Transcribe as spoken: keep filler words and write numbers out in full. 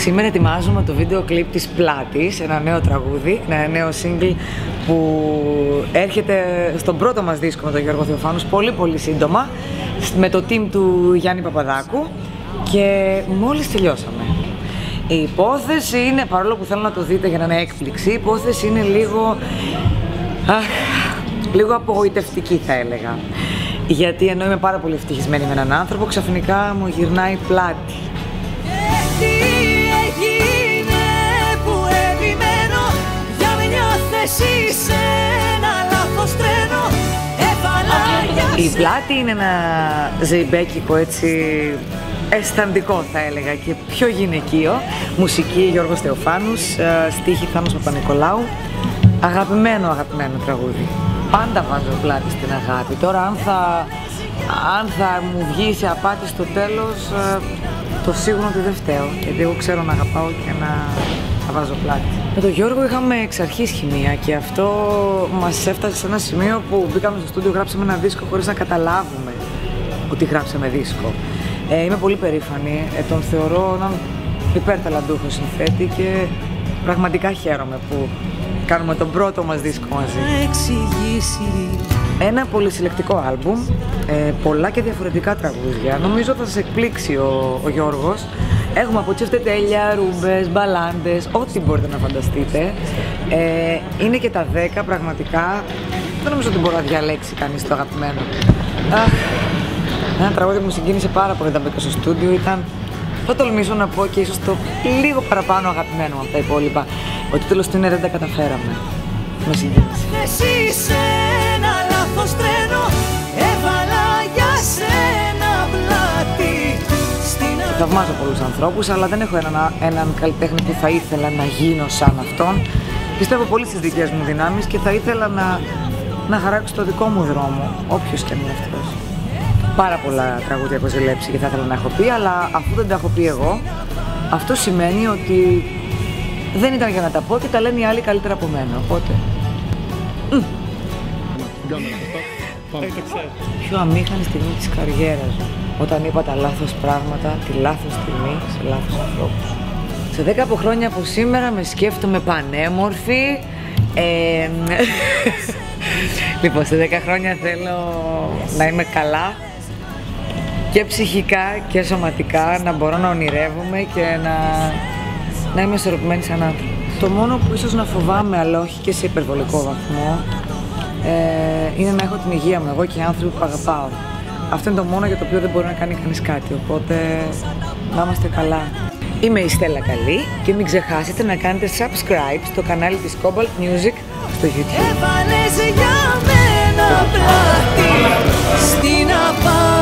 Σήμερα ετοιμάζουμε το βίντεο κλιπ της Πλάτης, ένα νέο τραγούδι, ένα νέο single που έρχεται στον πρώτο μας δίσκο με τον Γιώργο Θεοφάνους πολύ πολύ σύντομα, με το team του Γιάννη Παπαδάκου, και μόλις τελειώσαμε. Η υπόθεση είναι, παρόλο που θέλω να το δείτε για να είναι έκπληξη, η υπόθεση είναι λίγο, αχ, λίγο απογοητευτική θα έλεγα. Γιατί ενώ είμαι πάρα πολύ ευτυχισμένη με έναν άνθρωπο, ξαφνικά μου γυρνάει πλάτη. Τι έγινε που επιμένω για μια θέση σε ένα λάθος τρένο, έβαλα για Η πλάτη είναι ένα ζεϊμπέκικο, έτσι αισθαντικό θα έλεγα, και πιο γυναικείο. Μουσική Γιώργος Θεοφάνους, στίχη Θάνος Παπα-Νικολάου. Αγαπημένο, αγαπημένο τραγούδι. Πάντα βάζω πλάτη στην αγάπη. Τώρα αν θα, αν θα μου βγει σε απάτη στο τέλος, το σίγουρο ότι δεν φταίω, γιατί εγώ ξέρω να αγαπάω και να, να βάζω πλάτη. Με τον Γιώργο είχαμε εξ αρχής χημεία και αυτό μας έφτασε σε ένα σημείο που μπήκαμε στο στούντιο, γράψαμε ένα δίσκο χωρίς να καταλάβουμε ότι γράψαμε δίσκο. Ε, είμαι πολύ περήφανη, ε, τον θεωρώ έναν υπερταλαντούχο συνθέτη και πραγματικά χαίρομαι που κάνουμε τον πρώτο μας δίσκο μαζί. Ένα πολυσυλλεκτικό άλμπουμ, ε, πολλά και διαφορετικά τραγούδια. Νομίζω θα σας εκπλήξει ο, ο Γιώργος. Έχουμε από τσέφτε τέλεια, ρούμπες, μπαλάντες, ό,τι μπορείτε να φανταστείτε. Ε, είναι και τα δέκα πραγματικά. Δεν νομίζω ότι μπορεί να διαλέξει κανείς το αγαπημένο. Αχ, ένα τραγούδι που μου συγκίνησε πάρα πολύ όταν μπήκα στο στούντιο ήταν, θα τολμήσω να πω και ίσως το λίγο παραπάνω αγαπημένο από τα υπόλοιπα. Ο τίτλος του είναι «Δεν τα καταφέραμε». Με συγκίνησε. εσύ σε ένα λάθος τρένο, έβαλα για σένα πλάτη. Θαυμάζω πολλούς ανθρώπους, αλλά δεν έχω έναν, έναν καλλιτέχνη που θα ήθελα να γίνω σαν αυτόν. Πιστεύω πολύ στις δικές μου δυνάμεις και θα ήθελα να, να χαράξω το δικό μου δρόμο, όποιος και αν είναι αυτός. Πάρα πολλά τραγούδια έχω ζηλέψει και θα ήθελα να έχω πει, αλλά αφού δεν τα έχω πει εγώ, αυτό σημαίνει ότι δεν ήταν για να τα πω και τα λένε οι άλλοι καλύτερα από μένα, οπότε... Mm. Πιο αμήχανη στιγμή της καριέρας μου, όταν είπα τα λάθος πράγματα, τη λάθος στιγμή, σε λάθος ανθρώπους. Σε δέκα από χρόνια από σήμερα με σκέφτομαι πανέμορφη. Ε, λοιπόν, σε δέκα χρόνια θέλω να είμαι καλά και ψυχικά και σωματικά, να μπορώ να ονειρεύομαι και να, να είμαι ισορροπημένη σαν άνθρωπο. Το μόνο που ίσως να φοβάμαι, αλλά όχι και σε υπερβολικό βαθμό, ε, είναι να έχω την υγεία μου, εγώ και οι άνθρωποι που αγαπάω. Αυτό είναι το μόνο για το οποίο δεν μπορεί να κάνει κανείς κάτι, οπότε να είμαστε καλά. Είμαι η Στέλλα Καλή και μην ξεχάσετε να κάνετε subscribe στο κανάλι της Cobalt Music στο YouTube. Έβαλες για μένα πλάτη στην απάτη.